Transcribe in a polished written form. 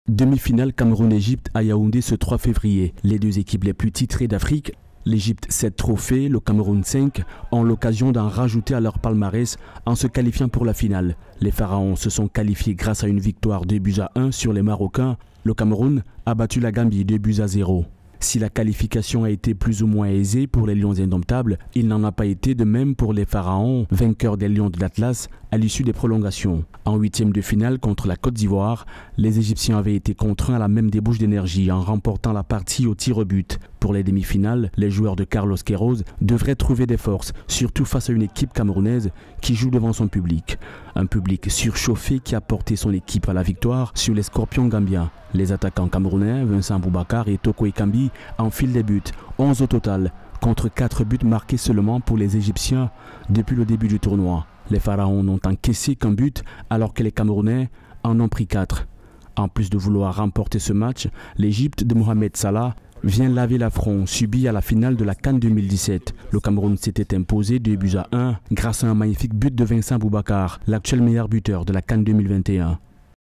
Demi-finale Cameroun-Égypte à Yaoundé ce 3 février. Les deux équipes les plus titrées d'Afrique, l'Égypte 7 trophées, le Cameroun 5, ont l'occasion d'en rajouter à leur palmarès en se qualifiant pour la finale. Les Pharaons se sont qualifiés grâce à une victoire 2-1 sur les Marocains. Le Cameroun a battu la Gambie 2-0. Si la qualification a été plus ou moins aisée pour les Lions indomptables, il n'en a pas été de même pour les Pharaons, vainqueurs des Lions de l'Atlas à l'issue des prolongations. En huitième de finale contre la Côte d'Ivoire, les Égyptiens avaient été contraints à la même débauche d'énergie en remportant la partie au tir au but. Pour les demi-finales, les joueurs de Carlos Queiroz devraient trouver des forces, surtout face à une équipe camerounaise qui joue devant son public. Un public surchauffé qui a porté son équipe à la victoire sur les Scorpions gambiens. Les attaquants camerounais, Vincent Boubacar et Toko Ekambi, enfilent des buts, 11 au total, contre 4 buts marqués seulement pour les Égyptiens depuis le début du tournoi. Les Pharaons n'ont encaissé qu'un but alors que les Camerounais en ont pris 4. En plus de vouloir remporter ce match, l'Égypte de Mohamed Salah vient laver l'affront subi à la finale de la CAN 2017. Le Cameroun s'était imposé 2-1 grâce à un magnifique but de Vincent Boubacar, l'actuel meilleur buteur de la CAN 2021.